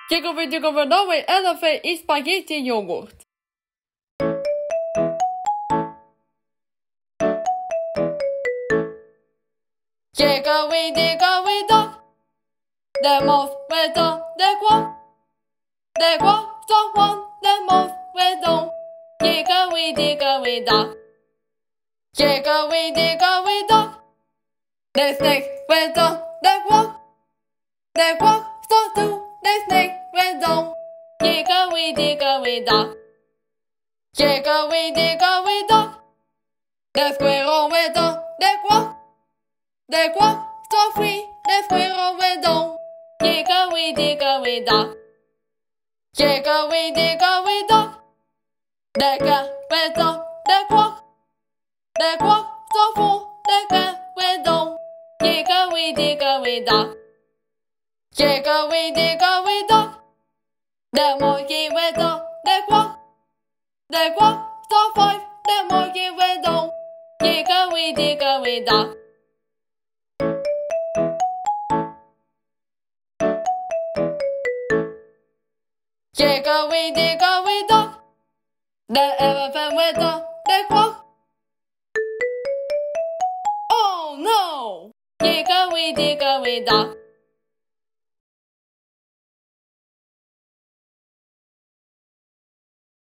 Dickory, Dickory, Norway, elephant eat spaghetti yogurt. Hickory, Dickory, dock. The mouse went on the quack. The quack saw one, the mouse went on. Hickory, Dickory, dock. Hickory, Dickory, dock. The snake went on the quack. The quack saw two, the snake went on. Hickory, Dickory, dock. Hickory, Dickory, dock. The squirrel went on the quack. The quack saw three, the squirrel went on. Hickory, Dickory, dock. Hickory, Dickory, dock. The cat went on the quack. The quack saw four, the cat went on. Hickory, Dickory, dock. Hickory, Dickory, dock. The monkey went on the quack. The quack saw five, the monkey went on. Hickory, Dickory, dock. Hickory, Dickory, dock. The elephant went on the quack. Oh no! Hickory, Dickory, dock.